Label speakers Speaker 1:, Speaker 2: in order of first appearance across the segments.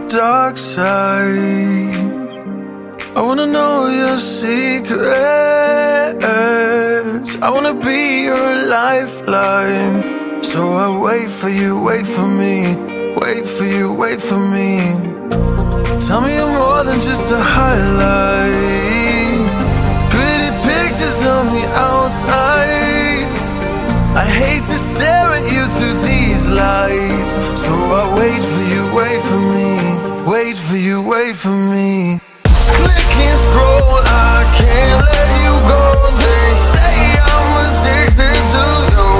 Speaker 1: dark side. I wanna know your secrets. I wanna be your lifeline. So I wait for you, wait for me. Wait for you, wait for me. Tell me you're more than just a highlight. Pretty pictures on the outside. I hate to stare at you through these lights. So I wait for you, wait for me. Wait for you, wait for me. Click and scroll, I can't let you go. They say I'm addicted to you.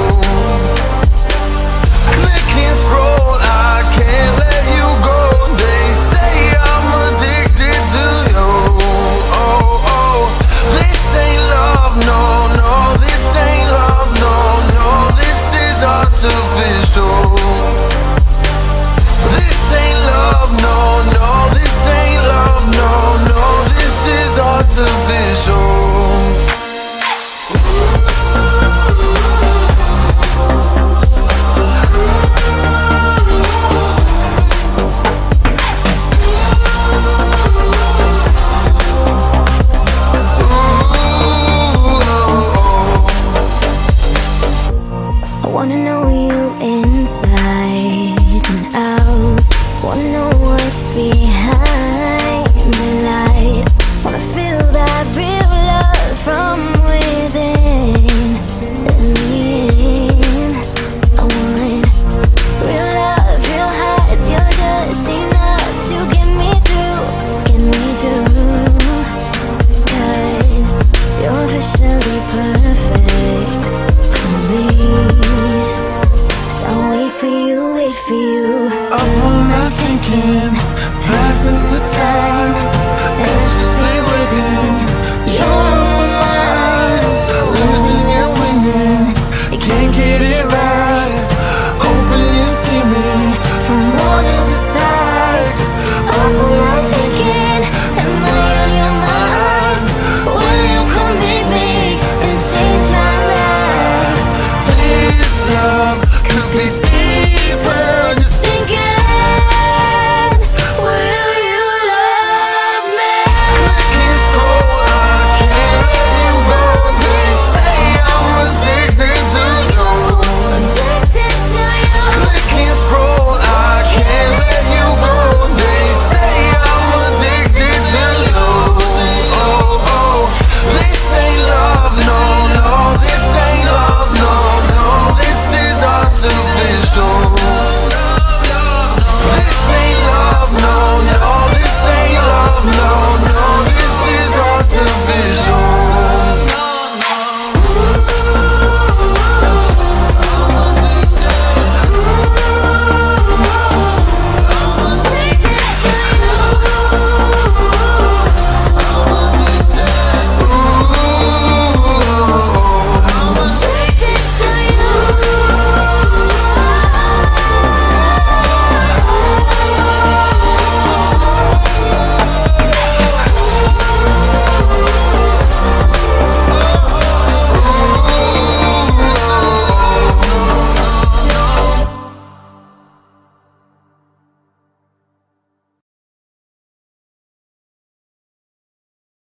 Speaker 1: Click and scroll, I can't let you go. They say I'm addicted to you. Oh, oh, this ain't love, no, no. This ain't love, no, no. This is artificial. This ain't love, no, no. This ain't love, no, no. This is artificial.
Speaker 2: I wanna know you inside and out. Wanna know what's beyond.